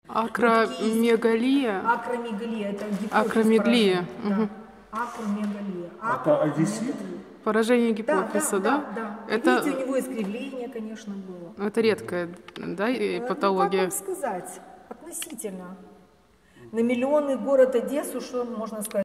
Акромегалия. Акромегалия, это гипофиз. Акромегалия. Да. Акромегалия. Это AVC? Поражение гипофиза, да? Да. Это, видите, у него искривление, конечно, было. это редкая, да, и патология. Ну, как вам сказать? Относительно. На миллионный город Одессу, что можно сказать?